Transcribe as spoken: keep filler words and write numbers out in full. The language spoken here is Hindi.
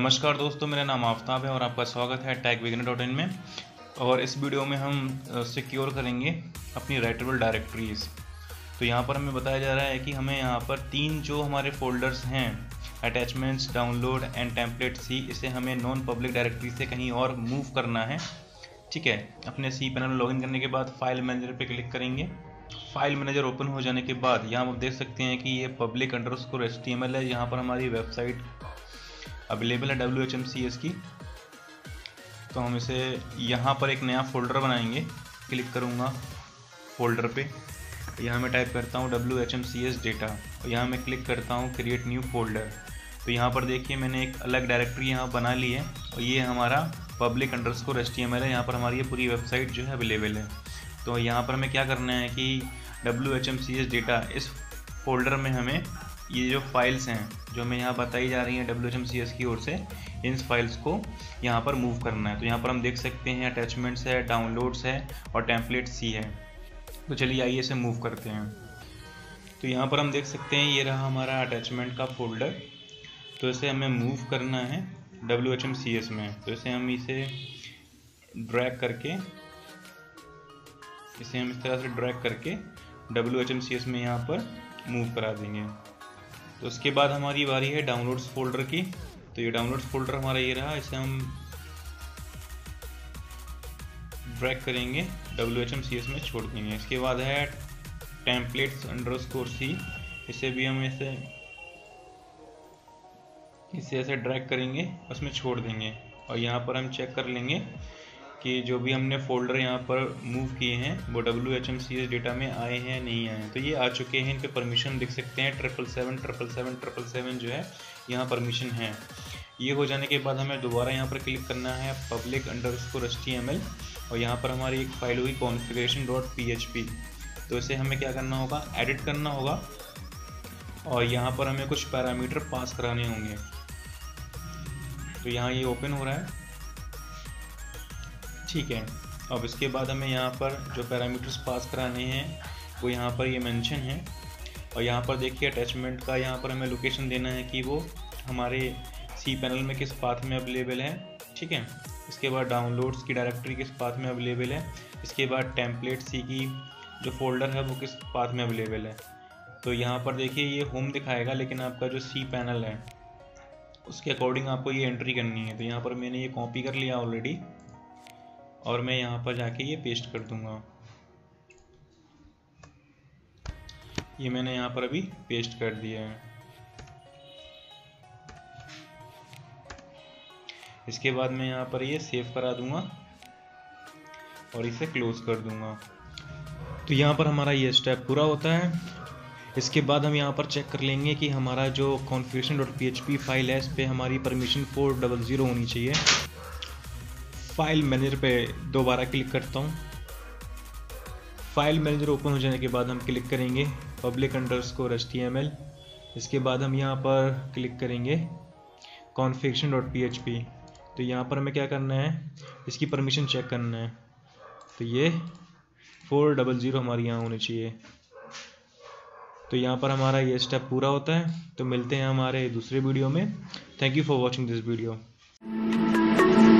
नमस्कार दोस्तों, मेरा नाम आफ्ताब है और आपका स्वागत है टेक बिगिनर डॉट इन में। और इस वीडियो में हम सिक्योर करेंगे अपनी राइटेबल डायरेक्टरीज। तो यहाँ पर हमें बताया जा रहा है कि हमें यहाँ पर तीन जो हमारे फोल्डर्स हैं, attachments, download and templates, इसे हमें नॉन पब्लिक डायरेक्टरी से कहीं और मूव करना है। ठीक है, अपने सी पैनल में लॉगिन करने के बाद फाइल मैनेजर पे क्लिक करेंगे। फाइल मैनेजर ओपन हो जाने के बाद यहाँ आप देख सकते हैं कि ये public underscore H T M L है। यहाँ पर हमारी वेबसाइट अवेलेबल है W H M C S की। तो हम इसे यहाँ पर एक नया फोल्डर बनाएंगे। क्लिक करूँगा फोल्डर पे, यहाँ मैं टाइप करता हूँ W H M C S data और यहाँ मैं क्लिक करता हूँ क्रिएट न्यू फोल्डर। तो यहाँ पर देखिए मैंने एक अलग डायरेक्टरी यहाँ बना ली है और ये हमारा public underscore H T M L है। यहाँ पर हमारी ये पूरी वेबसाइट जो है अवेलेबल है। तो यहाँ पर हमें क्या करना है कि W H M C S data, इस फोल्डर में हमें ये जो फाइल्स हैं जो हमें यहाँ बताई जा रही हैं W H M C S की ओर से, इन फाइल्स को यहाँ पर मूव करना है। तो यहाँ पर हम देख सकते हैं अटैचमेंट्स है, डाउनलोड्स है और टेम्पलेट सी है। तो चलिए आइए इसे मूव करते हैं। तो यहाँ पर हम देख सकते हैं ये रहा हमारा अटैचमेंट का फोल्डर। तो इसे हमें मूव करना है W H M C S में। तो इसे हम इसे ड्रैग करके इसे हम इस तरह से ड्रैग करके W H M C S में यहाँ पर मूव करा देंगे। तो उसके बाद हमारी बारी है डाउनलोड्स फोल्डर की। तो ये डाउनलोड्स फोल्डर हमारा ये रहा, इसे हम ड्रैग करेंगे W H M C S में छोड़ देंगे। इसके बाद है टेम्पलेट्स अंडरस्कोर सी, इसे भी हम इसे इसे ऐसे ड्रैग करेंगे, उसमें छोड़ देंगे। और यहाँ पर हम चेक कर लेंगे कि जो भी हमने फोल्डर यहाँ पर मूव किए हैं वो W H M C S data में आए हैं नहीं आए हैं। तो ये आ चुके हैं, इन पे परमिशन देख सकते हैं triple seven triple seven triple seven जो है यहाँ परमिशन है। ये हो जाने के बाद हमें दोबारा यहाँ पर क्लिक करना है public underscore H T M L और यहाँ पर हमारी एक फाइल हुई configuration dot P H P. तो इसे हमें क्या करना होगा, एडिट करना होगा और यहाँ पर हमें कुछ पैरामीटर पास कराने होंगे। तो यहाँ ये ओपन हो रहा है, ठीक है। अब इसके बाद हमें यहाँ पर जो पैरामीटर्स पास कराने हैं वो यहाँ पर ये मेंशन है। और यहाँ पर देखिए अटैचमेंट का यहाँ पर हमें लोकेशन देना है कि वो हमारे सी पैनल में किस पाथ में अवेलेबल है, ठीक है। इसके बाद डाउनलोड्स की डायरेक्टरी किस पाथ में अवेलेबल है। इसके बाद टेम्पलेट सी की जो फोल्डर है वो किस पाथ में अवेलेबल है। तो यहाँ पर देखिए ये होम दिखाएगा, लेकिन आपका जो सी पैनल है उसके अकॉर्डिंग आपको ये एंट्री करनी है। तो यहाँ पर मैंने ये कॉपी कर लिया ऑलरेडी और मैं यहाँ पर जाके ये पेस्ट कर दूंगा। ये मैंने यहाँ पर अभी पेस्ट कर दिया है। इसके बाद मैं यहाँ पर ये सेव करा दूंगा और इसे क्लोज कर दूंगा। तो यहाँ पर हमारा ये स्टेप पूरा होता है। इसके बाद हम यहाँ पर चेक कर लेंगे कि हमारा जो configuration dot P H P file है इस पर हमारी परमिशन फोर डबल ज़ीरो होनी चाहिए। फाइल मैनेजर पे दोबारा क्लिक करता हूँ। फाइल मैनेजर ओपन हो जाने के बाद हम क्लिक करेंगे public underscore H T M L. इसके बाद हम यहाँ पर क्लिक करेंगे configuration dot P H P. तो यहाँ पर हमें क्या करना है, इसकी परमिशन चेक करना है। तो ये फोर डबल ज़ीरो हमारी यहाँ होनी चाहिए। तो यहाँ पर हमारा ये स्टेप पूरा होता है। तो मिलते हैं हमारे दूसरे वीडियो में। Thank you for watching this video.